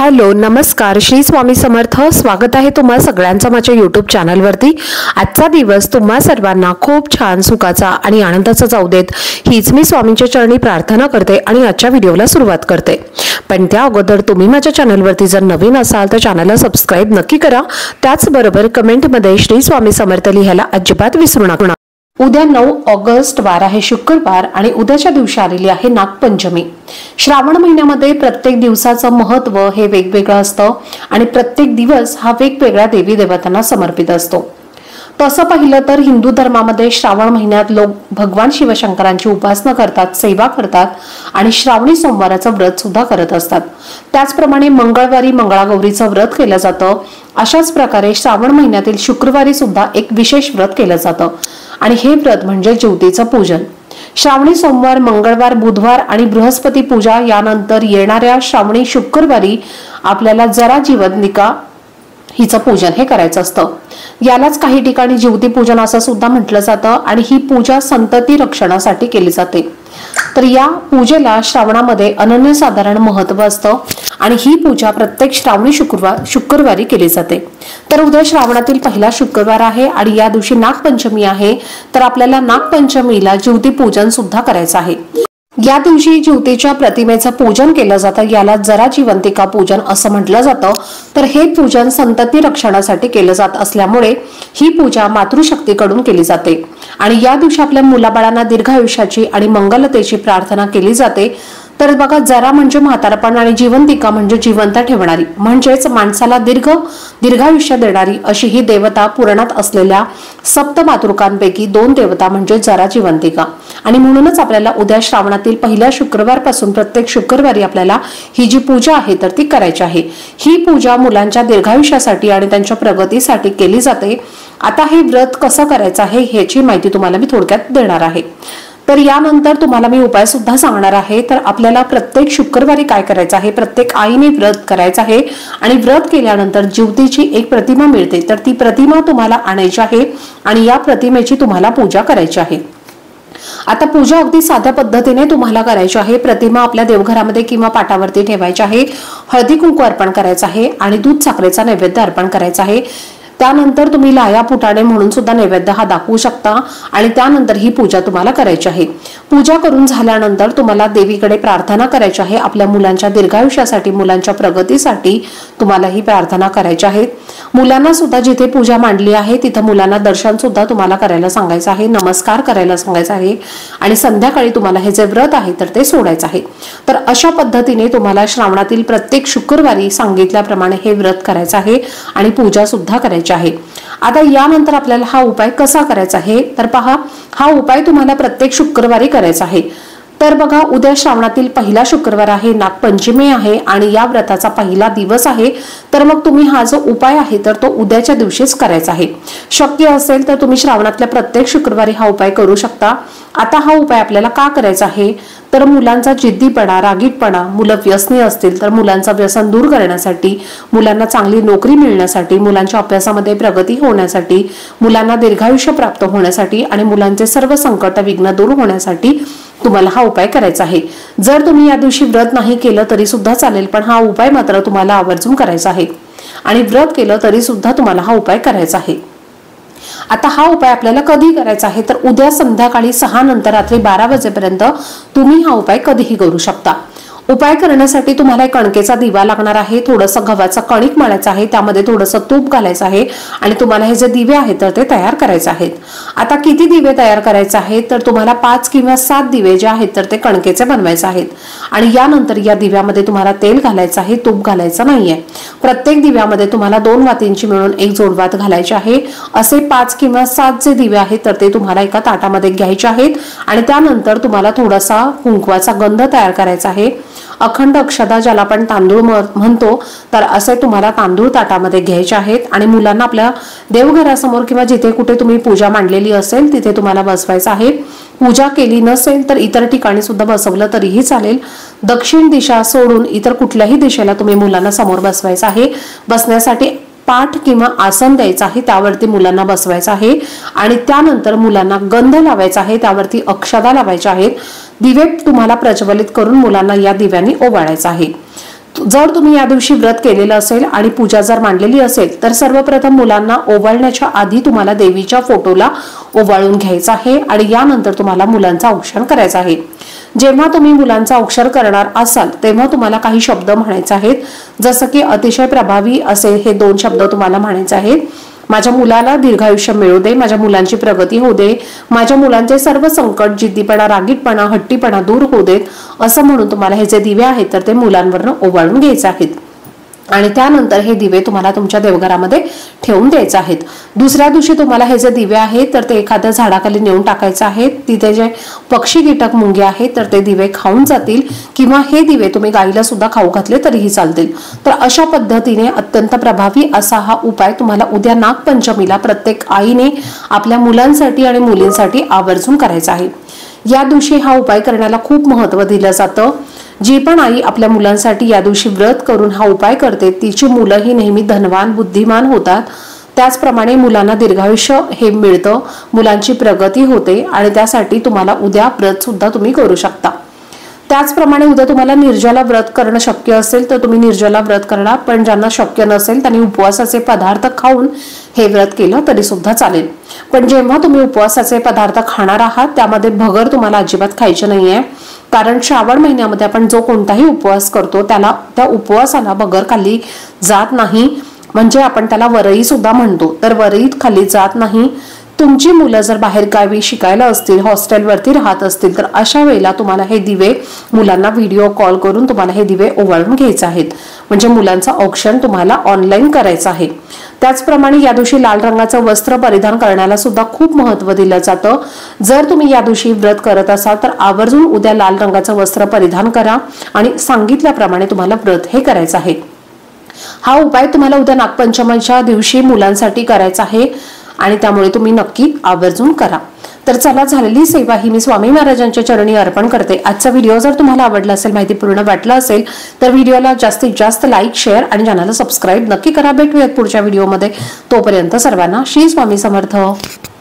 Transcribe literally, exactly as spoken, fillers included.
Hello नमस्कार, श्री स्वामी समर्थ. स्वागत आहे तुम्हा सगळ्यांचं माझ्या यूट्यूब चॅनलवरती. आजचा दिवस तुम्हा सर्वांना खूप छान सुखाचा आणि आनंदाचा जाऊ देत, हीच मी स्वामींच्या चरणी प्रार्थना करते आणि आजच्या व्हिडिओला सुरुवात करते. पण त्या अगोदर तुम्ही माझ्या चॅनलवरती जर नवीन असाल तर चॅनलला सबस्क्राईब नक्की करा. त्याचबरोबर कमेंटमध्ये श्री स्वामी समर्थ लिहायला अजिबात विसरू नका. उद्या नऊ ऑगस्ट वार आहे शुक्रवार आणि उद्याच्या दिवशी आलेली आहे नागपंचमी. श्रावण महिन्यामध्ये प्रत्येक दिवसाचं महत्व हे वेगवेगळं असतं आणि प्रत्येक दिवस हा वेगवेगळ्या देवी देवतांना समर्पित असतो. तसं पाहिलं तर हिंदू धर्मामध्ये श्रावण महिन्यात लोक भगवान शिवशंकरांची उपासना करतात, सेवा करतात आणि श्रावणी सोमवाराचं व्रत सुद्धा करत असतात. त्याचप्रमाणे मंगळवारी मंगळागौरीचं व्रत केलं जातं. अशाच प्रकारे श्रावण महिन्यातील शुक्रवारी सुद्धा एक विशेष व्रत केलं जातं आणि हे व्रत म्हणजे ज्योतीचं पूजन. श्रावणी सोमवार, मंगळवार, बुधवार आणि बृहस्पती पूजा यानंतर येणाऱ्या श्रावणी शुक्रवारी आपल्याला जरा जीवनिका हिचं पूजन हे करायचं असतं. यालाच काही ठिकाणी ज्योती पूजन असं सुद्धा म्हटलं जातं आणि ही पूजा संतती रक्षणासाठी केली जाते. तर या पूजेला श्रावणामध्ये अनन्यसाधारण महत्व असतं आणि ही पूजा प्रत्येक श्रावणी शुक्रवार शुक्रवारी केली जाते. तर उद्या श्रावणातील पहिला शुक्रवार आहे आणि या दिवशी नागपंचमी आहे. तर आपल्याला नागपंचमीला ज्योती पूजन सुद्धा करायचं आहे. या दिवशी ज्योतीच्या प्रतिमेचं पूजन केलं जातं. याला जरा जीवंतिका पूजन असं म्हटलं जातं. तर हे पूजन संतती रक्षणासाठी केलं जात असल्यामुळे ही पूजा मातृशक्तीकडून केली जाते आणि या दिवशी आपल्या मुलाबाळांना दीर्घायुष्याची आणि मंगलतेची प्रार्थना केली जाते. तर बघा, जरा म्हणजे म्हातारपण आणि जीवंतिका म्हणजे जिवंत ठेवणारी, म्हणजेच माणसाला दीर्घ दीर्घायुष्य देणारी अशी ही देवता पुराणात असलेल्या सप्त मातृकांपैकी दोन देवता म्हणजे जरा जीवंतिका. आणि म्हणूनच आपल्याला उद्या श्रावणातील पहिल्या शुक्रवारपासून प्रत्येक शुक्रवारी आपल्याला ही जी पूजा आहे तर ती करायची आहे. ही पूजा मुलांच्या दीर्घायुष्यासाठी आणि त्यांच्या प्रगतीसाठी केली जाते. आता हे व्रत कसं करायचं आहे ह्याची माहिती तुम्हाला मी थोडक्यात देणार आहे. तर यानंतर तुम्हाला मी उपाय सुद्धा सांगणार आहे. तर आपल्याला प्रत्येक शुक्रवारी काय करायचं आहे, प्रत्येक आईने व्रत करायचं आहे आणि व्रत केल्यानंतर ज्योतीची एक प्रतिमा मिळते. तर ती प्रतिमा तुम्हाला आणायची आहे आणि या प्रतिमेची तुम्हाला पूजा करायची आहे. आता पूजा अगदी साध्या पद्धतीने तुम्हाला करायची आहे. प्रतिमा आपल्या देवघरामध्ये किंवा पाटावरती ठेवायची आहे. हळदी कुंकू अर्पण करायचं आहे आणि दूध साखरेचा नैवेद्य अर्पण करायचा आहे. त्यानंतर तुम्ही लाया फुटाणे म्हणून सुद्धा नैवेद्य हा दाखवू शकता आणि त्यानंतर ही पूजा तुम्हाला करायची आहे. पूजा करून झाल्यानंतर तुम्हाला देवीकडे प्रार्थना करायची आहे. आपल्या मुलांच्या दीर्घायुष्यासाठी, मुलांच्या प्रगतीसाठी तुम्हाला ही प्रार्थना करायची आहे. मुलांना सुद्धा जिथे पूजा मांडली आहे तिथं मुलांना दर्शन सुद्धा तुम्हाला करायला सांगायचं आहे, नमस्कार करायला सांगायचं आहे आणि संध्याकाळी तुम्हाला हे जे व्रत आहे तर ते सोडायचं आहे. तर अशा पद्धतीने तुम्हाला श्रावणातील प्रत्येक शुक्रवारी सांगितल्याप्रमाणे हे व्रत करायचं आहे आणि पूजा सुद्धा करायची आहे. आता यानंतर आपल्याला हा उपाय कसा करायचा आहे तर पहा, हा उपाय तुम्हाला प्रत्येक शुक्रवारी करायचा आहे. तर बघा, उद्या श्रावणातील पहिला शुक्रवार आहे, नागपंचमी आहे आणि या व्रताचा पहिला दिवस आहे. तर मग तुम्ही हा जो उपाय आहे तर तो उद्याच्या दिवशीच करायचा आहे. शक्य असेल तर तुम्ही श्रावणातल्या प्रत्येक शुक्रवारी हा उपाय करू शकता. आता हा उपाय आपल्याला का करायचा आहे तर मुलांचा जिद्दीपणा, रागीटपणा, मुलं व्यसनी असतील तर मुलांचं व्यसन दूर करण्यासाठी, मुलांना चांगली नोकरी मिळण्यासाठी, मुलांच्या अभ्यासामध्ये प्रगती होण्यासाठी, मुलांना दीर्घायुष्य प्राप्त होण्यासाठी आणि मुलांचे सर्व संकट विघ्न दूर होण्यासाठी तुम्हाला हा उपाय करायचा आहे. जर तुम्ही या दिवशी व्रत नाही केलं तरी सुद्धा चालेल, पण हा उपाय मात्र तुम्हाला आवर्जून करायचा आहे आणि व्रत केलं तरी सुद्धा तुम्हाला हा उपाय करायचा आहे. आता हा उपाय आपल्याला कधी करायचा आहे तर उद्या संध्याकाळी सहा नंतर रात्री बारा वाजेपर्यंत तुम्ही हा उपाय कधीही करू शकता. उपाय करण्यासाठी तुम्हाला एक कणकेचा दिवा लागणार आहे. थोडंसं गव्हाचं कणिक मळायचं आहे, त्यामध्ये थोडंसं तूप घालायचं आहे आणि तुम्हाला हे जे दिवे आहेत तर ते तयार करायचे आहेत. आता किती दिवे तयार करायचे आहेत तर तुम्हाला पाच किंवा सात दिवे जे आहेत तर ते कणकेचे बनवायचे आहेत आणि यानंतर या दिव्यामध्ये तुम्हाला तेल घालायचं आहे, तूप घालायचं नाहीये. प्रत्येक दिव्यामध्ये तुम्हाला दोन वातींची मिळून एक जोडवात घालायची आहे. असे पाच किंवा सात जे दिवे आहेत तर ते तुम्हाला एका ताटामध्ये घ्यायचे आहेत आणि त्यानंतर तुम्हाला थोडासा कुंकवाचा गंध तयार करायचा आहे. अखंड अक्षता ज्याला आपण तांदूळ म्हणतो तर असे तुम्हाला तांदूळ ताटामध्ये घ्यायचे आहेत आणि मुलांना आपल्या देवघरासमोर किंवा जिथे कुठे तुम्ही पूजा मांडलेली असेल तिथे तुम्हाला बसवायचं आहे. पूजा केली नसेल तर इतर ठिकाणी सुद्धा बसवलं तरीही चालेल. दक्षिण दिशा सोडून इतर कुठल्याही दिशेला तुम्ही मुलांना समोर बसवायचं आहे. बसण्यासाठी पाठ किंवा आसन द्यायचं आहे, त्यावरती मुलांना बसवायचं आहे आणि त्यानंतर मुलांना गंध लावायचा आहे, त्यावरती अक्षदा लावायच्या आहेत. दिवे तुम्हाला प्रज्वलित करून मुलांना या दिव्यांनी ओवाळायचं आहे. जर तुम्ही या दिवशी व्रत केलेलं असेल आणि पूजा जर मांडलेली असेल तर सर्वप्रथम मुलांना ओवाळण्याच्या आधी तुम्हाला देवीच्या फोटोला ओवाळून घ्यायचं आहे आणि यानंतर तुम्हाला मुलांचा औक्षण करायचा आहे। जेव्हा तुम्ही मुलांचा औक्षण करणार असाल तेव्हा तुम्हाला काही शब्द म्हणायचे आहेत, जसं की अतिशय प्रभावी असे हे दोन शब्द तुम्हाला म्हणायचे आहेत। माझ्या मुलाला दीर्घायुष्य मिळू दे, माझ्या मुलांची प्रगती होऊ दे, माझ्या मुलांचे सर्व संकट, जिद्दीपणा, रागीटपणा, हट्टीपणा दूर होऊ देत, असं म्हणून तुम्हाला हे जे दिवे आहेत तर ते मुलांवरनं ओवाळून घ्यायचे आहेत आणि त्यानंतर हे दिवे तुम्हाला तुमच्या देवघरामध्ये ठेवून द्यायचे आहेत। दुसऱ्या दिवशी तुम्हाला हे जे दिवे आहेत तर ते एखाद्या झाडाखाली नेऊन टाकायचे आहेत। तिथे जे पक्षी कीटक मुंग्या आहेत तर ते दिवे खाऊन जातील किंवा हे दिवे तुम्ही गाईला सुद्धा खाऊ घातले तरीही चालतील। तर अशा पद्धतीने अत्यंत प्रभावी असा हा उपाय तुम्हाला उद्या नागपंचमीला प्रत्येक आईने आपल्या मुलांसाठी आणि मुलींसाठी आवर्जून करायचा आहे। या दिवशी हा उपाय करण्याला खूप महत्त्व दिलं जातं। जी पण आई आपल्या मुलांसाठी या दिवशी व्रत करून हा उपाय करते तिची मुलंही नेहमी धनवान, बुद्धिमान होतात। त्याचप्रमाणे मुलांना दीर्घायुष्य हे मिळतं, मुलांची प्रगती होते आणि त्यासाठी तुम्हाला उद्या व्रत सुद्धा तुम्ही करू शकता। त्याचप्रमाणे उद्या तुम्हाला निर्जला व्रत करणं शक्य असेल तर तुम्ही निर्जला व्रत करा, पण ज्यांना शक्य नसेल त्यांनी उपवासाचे पदार्थ खाऊन हे व्रत केलं तरी सुद्धा चालेल। पण जेव्हा तुम्ही उपवासाचे पदार्थ खाणार आहात त्यामध्ये भगर तुम्हाला अजिबात खायची नाहीये, कारण श्रावण महिन्यामध्ये आपण जो कोणताही उपवास करतो त्याला त्या उपवासाला भगर खाल्ली जात नाही, म्हणजे आपण त्याला वरई सुद्धा म्हणतो, तर वरई खाल्ली जात नाही। तुमची मुलं जर बाहेर गावी शिकायला असतील, हॉस्टेलवरती राहत असतील तर अशा वेळेला तुम्हाला हे दिवे मुलांना व्हिडिओ कॉल करून तुम्हाला हे दिवे ओवाळून घ्यायचे आहेत, म्हणजे मुलांचं औक्षण तुम्हाला ऑनलाईन करायचं आहे। त्याचप्रमाणे या दिवशी लाल रंगाचं वस्त्र परिधान करण्याला सुद्धा खूप महत्त्व दिलं जातं। जर तुम्ही या दिवशी व्रत करत असाल तर आवर्जून उद्या लाल रंगाचं वस्त्र परिधान करा आणि सांगितल्याप्रमाणे तुम्हाला व्रत हे करायचं आहे। हा उपाय तुम्हाला उद्या नागपंचमीच्या दिवशी मुलांसाठी करायचा आहे आणि त्यामुळे तुम्ही नक्की आवर्जून करा। तर चला, झालेली सेवा ही मी स्वामी महाराजांच्या चरणी अर्पण करते। आजचा व्हिडिओ जर तुम्हाला आवडला असेल, माहितीपूर्ण वाटला असेल तर व्हिडिओला जास्तीत जास्त लाईक, शेअर आणि चॅनलला सबस्क्राईब नक्की करा। भेटूयात पुढच्या व्हिडिओमध्ये, तोपर्यंत सर्वांना श्री स्वामी समर्थ।